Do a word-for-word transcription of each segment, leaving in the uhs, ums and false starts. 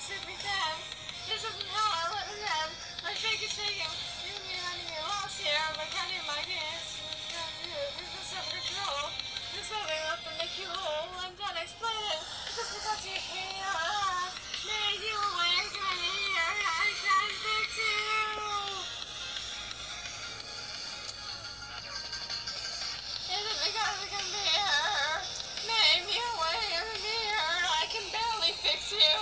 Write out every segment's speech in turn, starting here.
sit me down. This isn't how I let it end. My fake is shaking. You and me running your lost here. But counting my hands. This is self-control. There's something left to make you whole. I'm done explaining. It's just because you can't. Made you away from here. I can't fix you. Is it because I can be here? Made me away from here. I can barely fix you.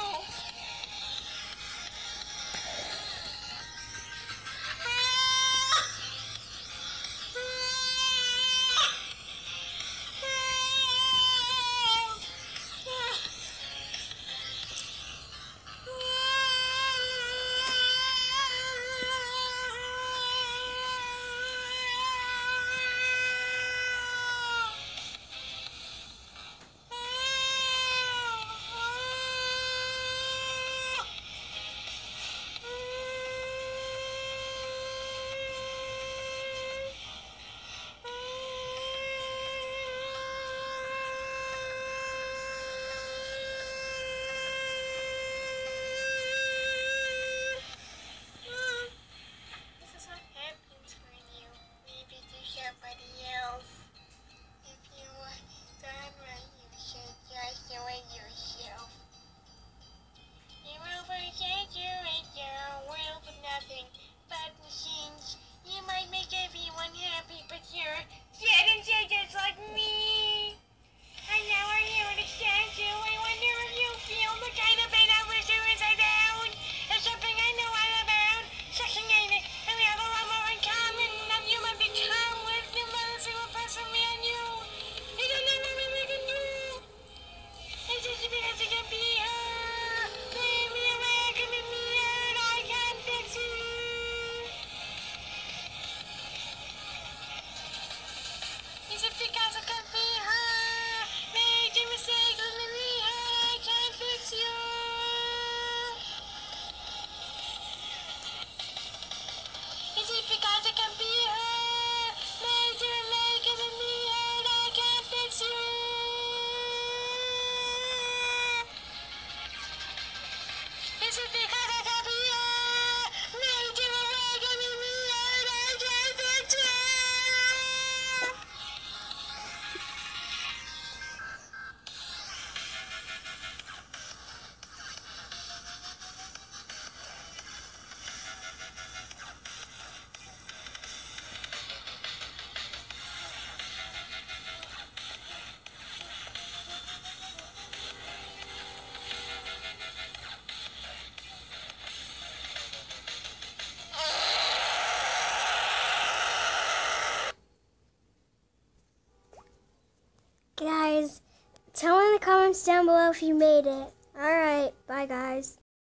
Because I can be her, made a mistake, let me be her, I can't fix you. Is it because I can be her, made a mistake, let me be her, I can't fix you. Is it because I can be her, made a mistake, let me be her, I can't fix you. Guys, tell in the comments down below if you made it. Alright, bye guys.